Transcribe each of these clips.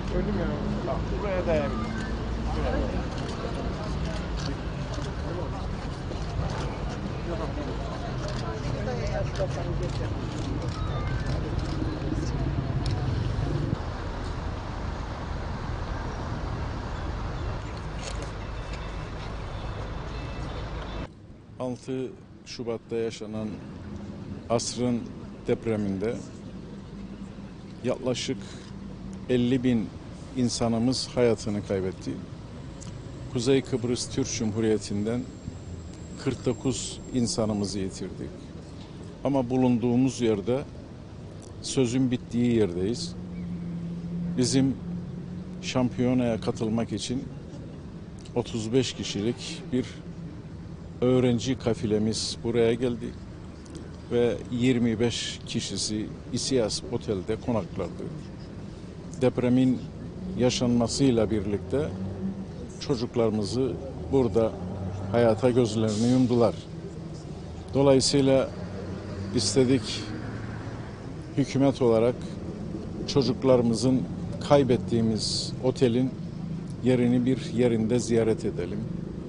Gördüm ya. Tamam, buraya dayabilir. ...6 Şubat'ta yaşanan asrın depreminde yaklaşık 50.000 insanımız hayatını kaybetti. Kuzey Kıbrıs Türk Cumhuriyeti'nden 49 insanımızı yitirdik. Ama bulunduğumuz yerde sözün bittiği yerdeyiz. Bizim şampiyonaya katılmak için 35 kişilik bir öğrenci kafilemiz buraya geldi ve 25 kişisi İSİAS Otel'de konakladı. Depremin yaşanmasıyla birlikte çocuklarımızı burada hayata gözlerini yumdular. Dolayısıyla istedik hükümet olarak çocuklarımızın kaybettiğimiz otelin yerini bir yerinde ziyaret edelim.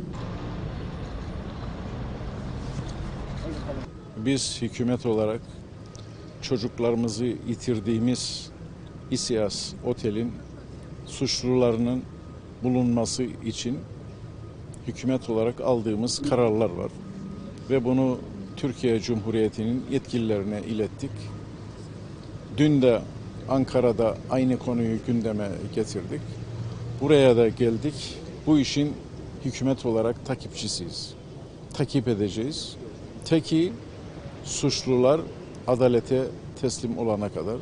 Biz hükümet olarak çocuklarımızı yitirdiğimiz İSİAS Otel'in suçlularının bulunması için hükümet olarak aldığımız kararlar var. Ve bunu Türkiye Cumhuriyeti'nin yetkililerine ilettik. Dün de Ankara'da aynı konuyu gündeme getirdik. Buraya da geldik. Bu işin hükümet olarak takipçisiyiz. Takip edeceğiz. Teki suçlular adalete teslim olana kadar.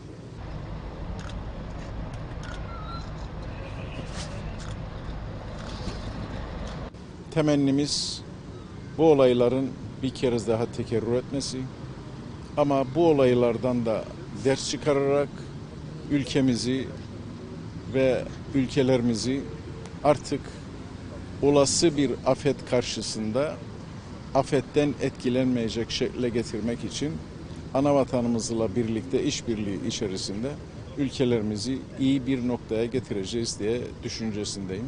Temennimiz bu olayların bir kere daha tekerrür etmesi, ama bu olaylardan da ders çıkararak ülkemizi ve ülkelerimizi artık olası bir afet karşısında afetten etkilenmeyecek şekle getirmek için anavatanımızla birlikte işbirliği içerisinde ülkelerimizi iyi bir noktaya getireceğiz diye düşüncesindeyim.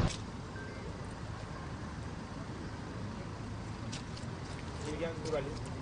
Bilgen Burali.